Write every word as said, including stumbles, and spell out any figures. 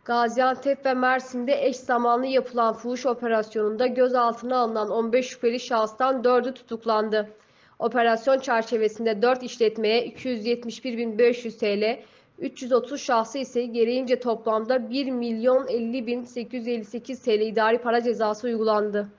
Gaziantep ve Mersin'de eş zamanlı yapılan fuhuş operasyonunda gözaltına alınan on beş şüpheli şahıstan dördü tutuklandı. Operasyon çerçevesinde dört işletmeye iki yüz yetmiş bir bin beş yüz TL, üç yüz otuz şahsı ise gereğince toplamda bir milyon elli bin sekiz yüz elli sekiz TL idari para cezası uygulandı.